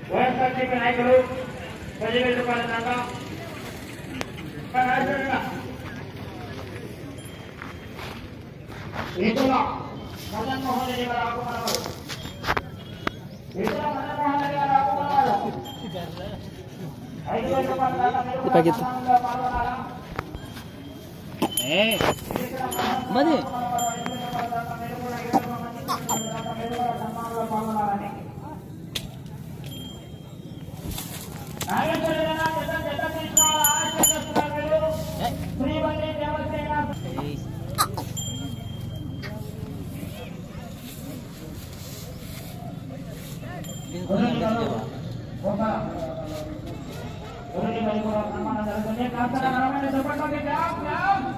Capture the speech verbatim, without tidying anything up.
వైఎస్ఆర్సీపీ నాయకులు పదివేల రూపాయల దాకా ఇతర మదన్మోహన్ రెడ్డి గారు ఆకుమన్నారు ఇతర మదన్మోహన్ రెడ్డి గారు ఆకుమన్నారు ఐదు వేల రూపాయల దాకా మీరు పాల్గొనాలా మరి సన్మానం జరుగుతుంది.